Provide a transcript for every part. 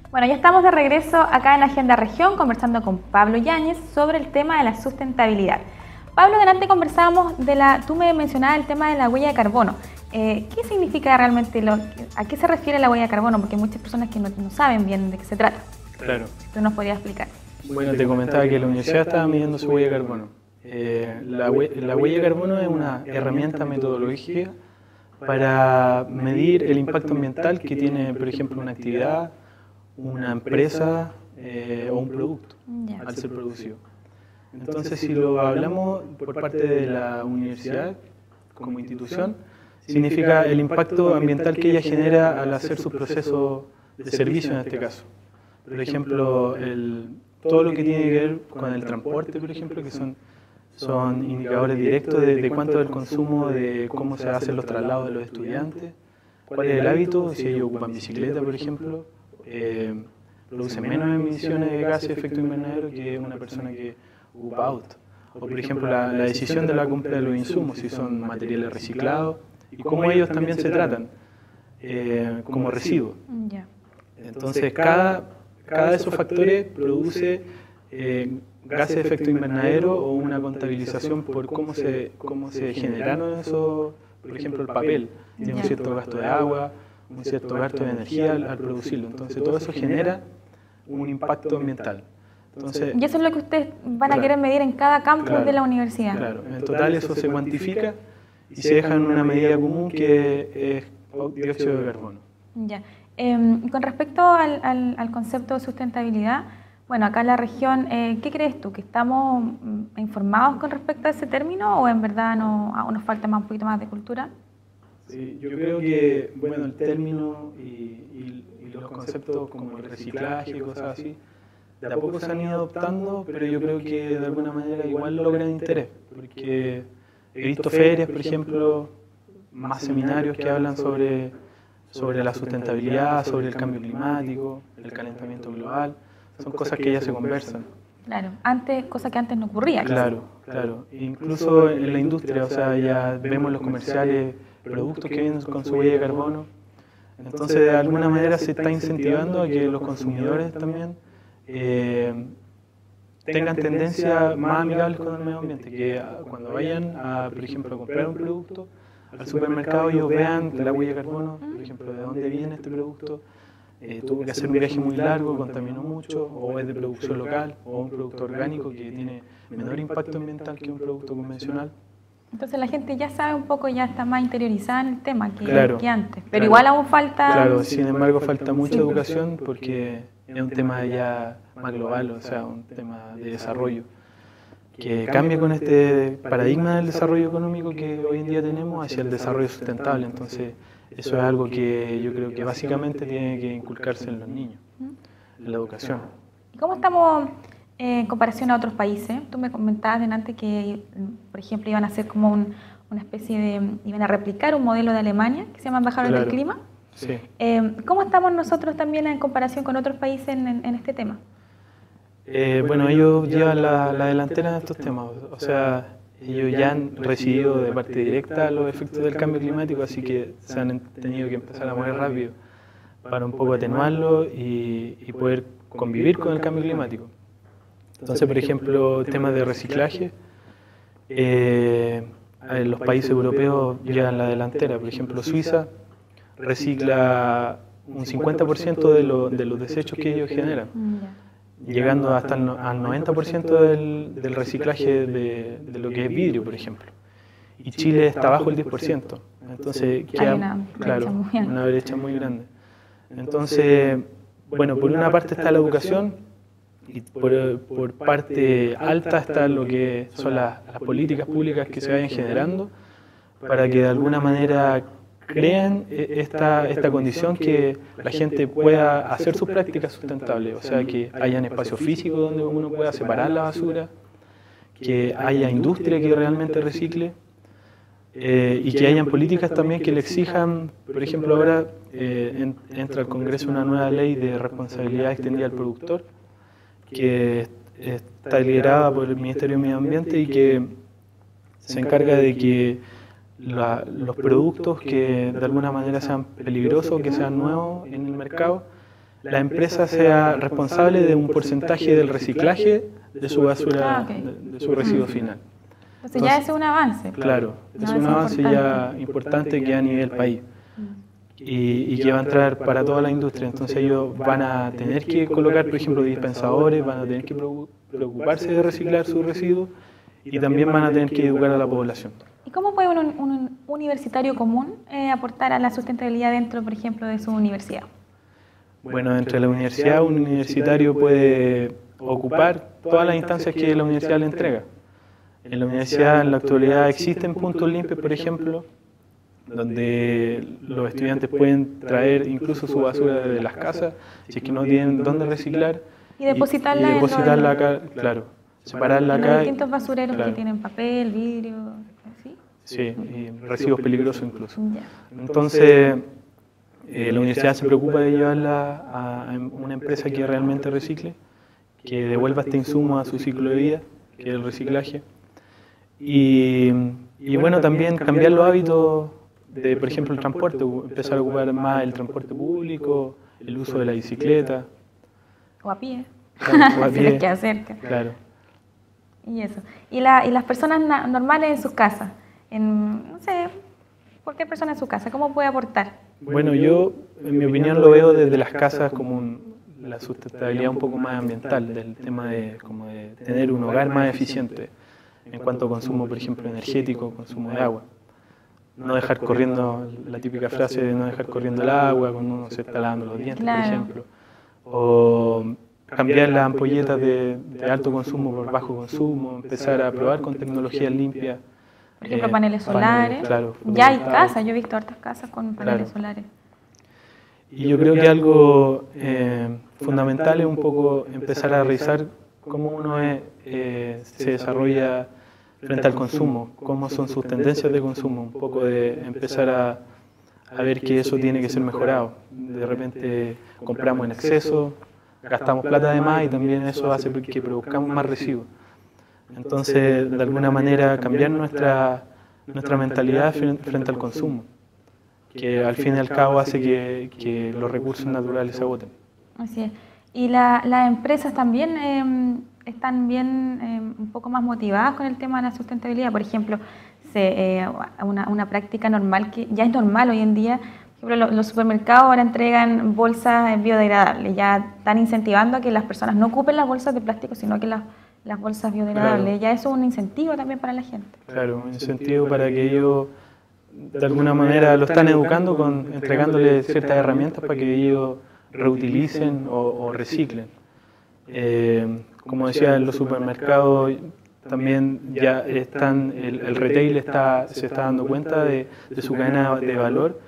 Bueno, ya estamos de regreso acá en Agenda Región conversando con Pablo Yáñez sobre el tema de la sustentabilidad. Pablo, delante conversábamos tú me mencionabas el tema de la huella de carbono. ¿Qué significa realmente, a qué se refiere la huella de carbono? Porque hay muchas personas que no saben bien de qué se trata. Claro. Si tú nos podrías explicar. Bueno, te comentaba que la universidad estaba midiendo su huella de carbono. La huella de carbono es una herramienta metodológica para medir el impacto ambiental que tiene, por ejemplo, una actividad, una empresa o un producto al ser producido. Entonces, si lo hablamos por parte de la universidad como institución, significa el impacto ambiental que ella genera al hacer su proceso de servicio en este caso. Por ejemplo, todo lo que tiene que ver con el transporte, por ejemplo, que son indicadores directos de cuánto es el consumo, de cómo se hacen los traslados de los estudiantes, cuál es el hábito, si ellos ocupan bicicleta, por ejemplo, producen menos emisiones de gases de efecto invernadero que una persona que ocupa auto. O, por ejemplo, la decisión de la compra de los insumos, si son materiales reciclados, y cómo ellos también se tratan como residuos. Entonces, cada de esos factores produce gases de efecto invernadero o una contabilización por cómo se generaron esos, por ejemplo, el papel. Tiene un cierto gasto de agua, un cierto gasto de energía al producirlo. Entonces, todo eso genera un impacto ambiental. Entonces, y eso es lo que ustedes van a querer medir en cada campus de la universidad. Claro, en total eso se cuantifica y se deja en una medida común que es dióxido de carbono. Ya. Con respecto al concepto de sustentabilidad, bueno, acá en la región, ¿qué crees tú? ¿Que estamos informados con respecto a ese término o en verdad aún nos falta un poquito más de cultura? Sí, yo creo que, bueno, el término y los conceptos como el reciclaje y cosas así, de a poco se han ido adoptando, pero yo creo que de alguna manera igual logran interés, porque he visto ferias, por ejemplo, más seminarios que hablan sobre la sustentabilidad, sobre el cambio climático, el calentamiento global, son cosas que ya se conversan. Claro, cosas que antes no ocurrían. Claro, claro. Incluso en la industria, o sea, ya vemos los comerciales, productos que vienen con su huella de carbono. Entonces, de alguna manera se está incentivando a que los consumidores también tengan tendencias más amigables con el medio ambiente, que cuando vayan, por ejemplo, a comprar un producto, al supermercado ellos vean la huella de carbono, por ejemplo, de dónde viene este producto, tuvo que hacer un viaje muy largo, contaminó mucho, o es de producción local, o un producto orgánico que tiene menor impacto ambiental que un producto convencional. Entonces la gente ya sabe un poco, ya está más interiorizada en el tema que antes, pero claro, igual aún falta... Claro, sin embargo falta mucha educación porque es un tema ya más global, o sea, un tema de desarrollo, que cambia con este paradigma del desarrollo económico que hoy en día tenemos hacia el desarrollo sustentable. Entonces, eso es algo que yo creo que básicamente tiene que inculcarse en los niños, en la educación. ¿Y cómo estamos en comparación a otros países? Tú me comentabas delante que, por ejemplo, iban a hacer como una especie iban a replicar un modelo de Alemania que se llama Embajadores del Clima. Sí. ¿Cómo estamos nosotros también en comparación con otros países en este tema? Bueno, ellos llevan la delantera en estos temas, o sea, ellos ya han recibido de parte directa los efectos del cambio climático, así que se han tenido que empezar a mover rápido para un poco atenuarlo y poder convivir con el cambio climático. Entonces, por ejemplo, temas de reciclaje, los países europeos llevan la delantera. Por ejemplo, Suiza recicla un 50% de los desechos que ellos generan, llegando hasta al 90% del reciclaje de lo que es vidrio, por ejemplo. Y Chile está bajo el 10%. Entonces, queda una brecha muy grande. Entonces, bueno, por una parte está la educación y por parte alta está lo que son las políticas públicas que se vayan generando para que de alguna manera creen esta condición que la gente pueda hacer sus prácticas sustentables, o sea, que hayan espacios físicos donde uno pueda separar la basura, que haya industria que realmente recicle y que hayan políticas también que le exijan. Por ejemplo, ahora entra al Congreso una nueva ley de responsabilidad extendida al productor que está liderada por el Ministerio de Medio Ambiente y que se encarga de que los productos que de alguna manera sean peligrosos, que sean nuevos en el mercado, la empresa sea responsable de un porcentaje del reciclaje de su basura, ok. de su residuo final. Entonces ya ese es un avance. Claro, es Un un avance ya importante. importante que a nivel país y que va a entrar para toda la industria. Entonces ellos van a tener que colocar, por ejemplo, dispensadores, van a tener que preocuparse de reciclar sus residuos y también van a tener que educar a la población. ¿Y cómo puede un universitario común aportar a la sustentabilidad dentro, por ejemplo, de su universidad? Bueno, dentro de la universidad un universitario puede ocupar todas las instancias que la universidad le entrega. En la universidad en la actualidad existen puntos limpios, por ejemplo, donde los estudiantes pueden traer incluso su basura de las casas, si es que no tienen dónde reciclar, Y depositarla, y depositarla acá, claro, separarla en los acá. distintos basureros claro. que tienen papel, vidrio, ¿sí? Sí, y residuos peligrosos incluso. Ya. Entonces, la universidad se preocupa de llevarla a una empresa que realmente recicle, que devuelva este insumo a su ciclo de vida, que es el reciclaje. Y bueno, también cambiar los hábitos de, por ejemplo, el transporte, empezar a ocupar más el transporte público, el uso de la bicicleta. O a pie. Claro, o a Si les pie. queda cerca. Claro. Y eso. Y las personas normales en sus casas, no sé, cualquier persona en su casa, ¿cómo puede aportar? Bueno, yo, en mi opinión, lo veo desde las casas como la sustentabilidad un poco más ambiental, del tema de, como de tener un hogar más eficiente en cuanto a consumo, por ejemplo, energético, consumo de agua. No dejar corriendo, la típica frase de no dejar corriendo el agua cuando uno se está lavando los dientes, Claro. por ejemplo. O cambiar las ampolletas de alto consumo por bajo consumo, empezar a probar con tecnologías limpias. Por ejemplo, paneles solares. Claro, Ya hay fotovoltaicos. casas, yo he visto hartas casas con paneles Claro. solares. Y yo creo que algo fundamental es un poco empezar a revisar cómo uno se desarrolla frente al consumo, cómo son sus tendencias de consumo, un poco de empezar a ver que eso tiene que ser mejorado. De repente compramos en exceso, gastamos plata de más y también eso hace que produzcamos más residuos. Entonces, de alguna manera, cambiar nuestra mentalidad frente al consumo, que al fin y al cabo hace que los recursos naturales se agoten. Así es. ¿Y las empresas también están bien un poco más motivadas con el tema de la sustentabilidad? Por ejemplo, una práctica normal que ya es normal hoy en día, por ejemplo, los supermercados ahora entregan bolsas biodegradables, ya están incentivando a que las personas no ocupen las bolsas de plástico, sino que las bolsas biodegradables. Claro. Ya eso es un incentivo también para la gente. Claro, un incentivo para que ellos, de alguna manera, lo están educando entregándoles ciertas herramientas para que ellos reutilicen o reciclen. Como decía, en los supermercados también ya el retail se está dando cuenta de su cadena de valor,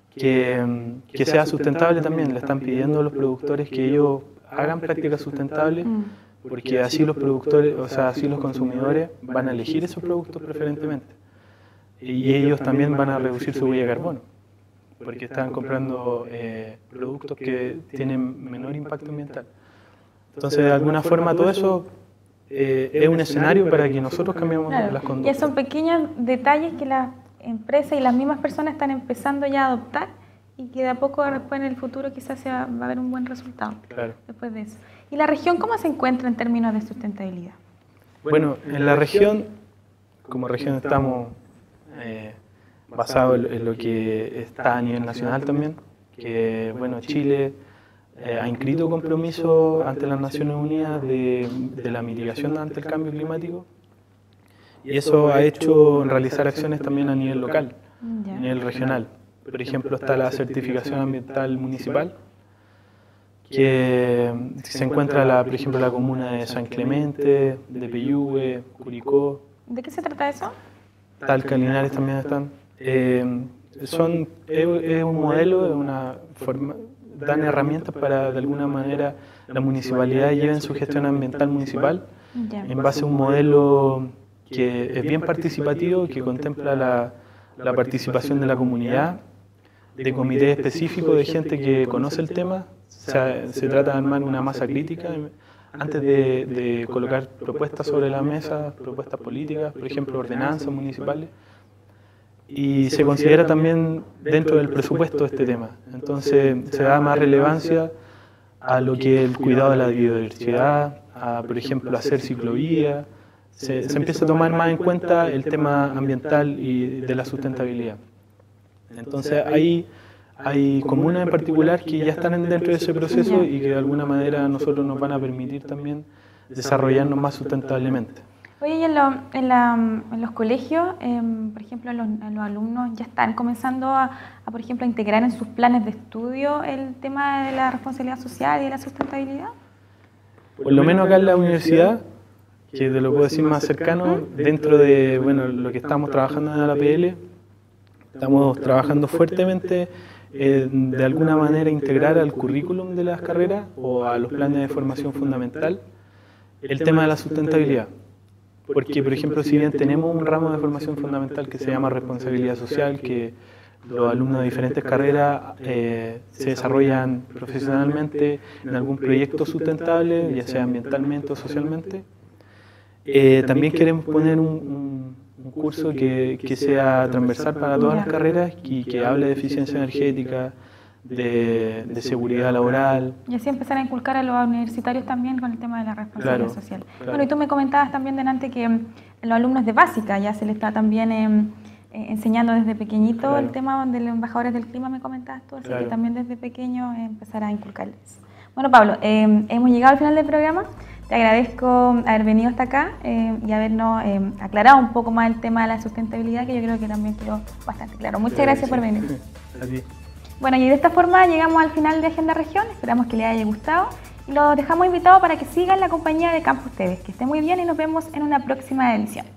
que sea sustentable también. Le están pidiendo a los productores que ellos hagan prácticas sustentables, porque así los productores, o sea, así los consumidores van a elegir esos productos preferentemente. Y ellos también van a reducir su huella de carbono, porque están comprando productos que tienen menor impacto ambiental. Entonces, de alguna forma, todo eso es un escenario para que nosotros cambiemos Claro. las Ya conductas. son pequeños detalles que las empresas y las mismas personas están empezando ya a adoptar y que de a poco después en el futuro quizás va a haber un buen resultado Claro. después de eso. ¿Y la región cómo se encuentra en términos de sustentabilidad? Bueno, en la región, como región estamos basados en lo que está a nivel nacional también, que bueno, Chile ha inscrito compromisos ante las Naciones Unidas de la mitigación ante el cambio climático, y eso ha hecho realizar acciones también a nivel local, Ya. a nivel regional. Por ejemplo, está la certificación ambiental municipal, que se encuentra, por ejemplo, la comuna de San Clemente, de Peyúgue, Curicó, ¿De qué se trata eso? Talca, Linares también están. Es un modelo, es una forma, dan herramientas para, de alguna manera, la municipalidad lleven su gestión ambiental municipal Ya. en base a un modelo que es bien participativo, que contempla la participación de la comunidad, de comités específicos de gente que conoce el tema. Se trata de armar una masa crítica antes de colocar propuestas sobre la mesa, propuestas políticas, por ejemplo, ordenanzas municipales. Y se considera también dentro del presupuesto este tema. Entonces se da más relevancia a lo que es el cuidado de la biodiversidad, a, por ejemplo, hacer ciclovías. Se empieza a tomar más en cuenta el tema ambiental y de la sustentabilidad. Entonces hay comunas en particular que ya están dentro de ese proceso y que de alguna manera a nosotros nos van a permitir también desarrollarnos más sustentablemente. Oye, y en los colegios, por ejemplo, los alumnos ya están comenzando por ejemplo, a integrar en sus planes de estudio el tema de la responsabilidad social y de la sustentabilidad. Por lo menos acá en la universidad, que te lo puedo decir más cercano, dentro de lo que estamos trabajando en la APL, estamos trabajando fuertemente de alguna manera integrar al currículum de las carreras o a los planes de formación fundamental el tema de la sustentabilidad. Porque, por ejemplo, si bien tenemos un ramo de formación fundamental que se llama responsabilidad social, que los alumnos de diferentes carreras se desarrollan profesionalmente en algún proyecto sustentable, ya sea ambientalmente o socialmente, también queremos poner un curso que sea transversal para todas las carreras y que hable de eficiencia energética, de seguridad laboral. Y así empezar a inculcar a los universitarios también con el tema de la responsabilidad social. Claro. Bueno, y tú me comentabas también delante que los alumnos de básica ya se les está también enseñando desde pequeñito el tema de los embajadores del clima, me comentabas tú, así que también desde pequeño empezar a inculcarles. Bueno, Pablo, hemos llegado al final del programa. Te agradezco haber venido hasta acá y habernos aclarado un poco más el tema de la sustentabilidad, que yo creo que también quedó bastante claro. Muchas gracias por venir. A ti. Bueno, y de esta forma llegamos al final de Agenda Región. Esperamos que les haya gustado y los dejamos invitados para que sigan la compañía de Campus TV. Que estén muy bien y nos vemos en una próxima edición.